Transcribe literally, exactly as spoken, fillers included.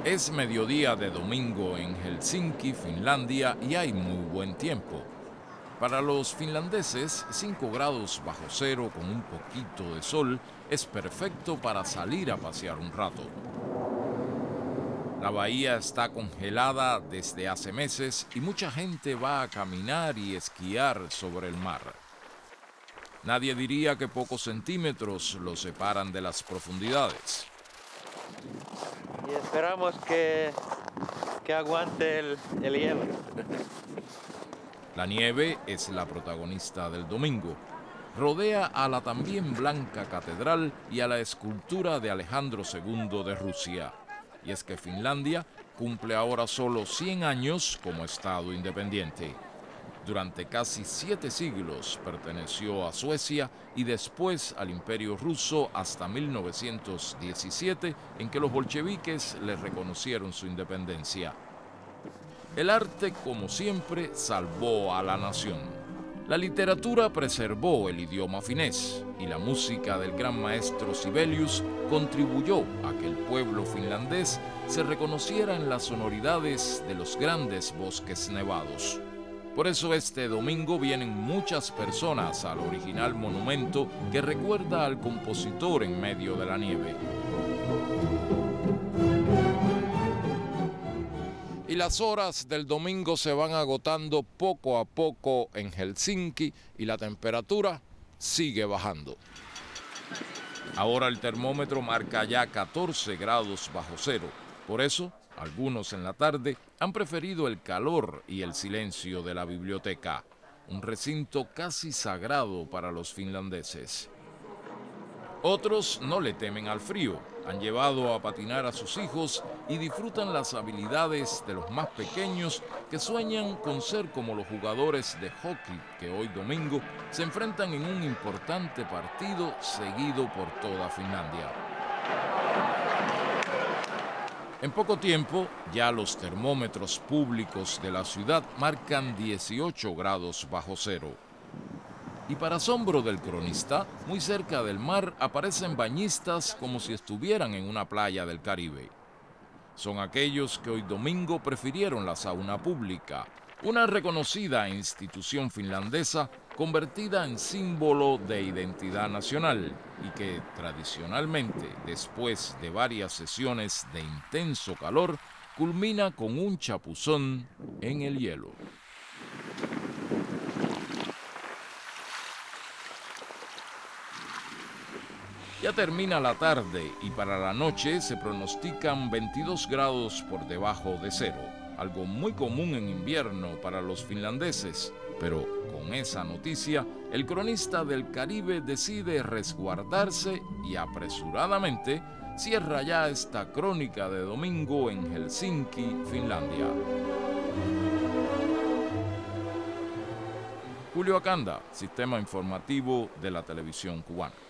Es mediodía de domingo en Helsinki, Finlandia, y hay muy buen tiempo. Para los finlandeses, cinco grados bajo cero con un poquito de sol es perfecto para salir a pasear un rato. La bahía está congelada desde hace meses y mucha gente va a caminar y esquiar sobre el mar. Nadie diría que pocos centímetros lo separan de las profundidades. Y esperamos que, que aguante el, el hielo. La nieve es la protagonista del domingo. Rodea a la también blanca catedral y a la escultura de Alejandro segundo de Rusia. Y es que Finlandia cumple ahora solo cien años como Estado independiente. Durante casi siete siglos perteneció a Suecia y después al Imperio Ruso hasta mil novecientos diecisiete, en que los bolcheviques le reconocieron su independencia. El arte, como siempre, salvó a la nación. La literatura preservó el idioma finés y la música del gran maestro Sibelius contribuyó a que el pueblo finlandés se reconociera en las sonoridades de los grandes bosques nevados. Por eso este domingo vienen muchas personas al original monumento que recuerda al compositor en medio de la nieve. Y las horas del domingo se van agotando poco a poco en Helsinki y la temperatura sigue bajando. Ahora el termómetro marca ya catorce grados bajo cero. Por eso, algunos en la tarde han preferido el calor y el silencio de la biblioteca, un recinto casi sagrado para los finlandeses. Otros no le temen al frío, han llevado a patinar a sus hijos y disfrutan las habilidades de los más pequeños que sueñan con ser como los jugadores de hockey que hoy domingo se enfrentan en un importante partido seguido por toda Finlandia. En poco tiempo, ya los termómetros públicos de la ciudad marcan dieciocho grados bajo cero. Y para asombro del cronista, muy cerca del mar aparecen bañistas como si estuvieran en una playa del Caribe. Son aquellos que hoy domingo prefirieron la sauna pública, una reconocida institución finlandesa convertida en símbolo de identidad nacional y que tradicionalmente, después de varias sesiones de intenso calor, culmina con un chapuzón en el hielo. Ya termina la tarde y para la noche se pronostican veintidós grados por debajo de cero, algo muy común en invierno para los finlandeses. Pero con esa noticia, el cronista del Caribe decide resguardarse y apresuradamente cierra ya esta crónica de domingo en Helsinki, Finlandia. Julio Acanda, Sistema Informativo de la Televisión Cubana.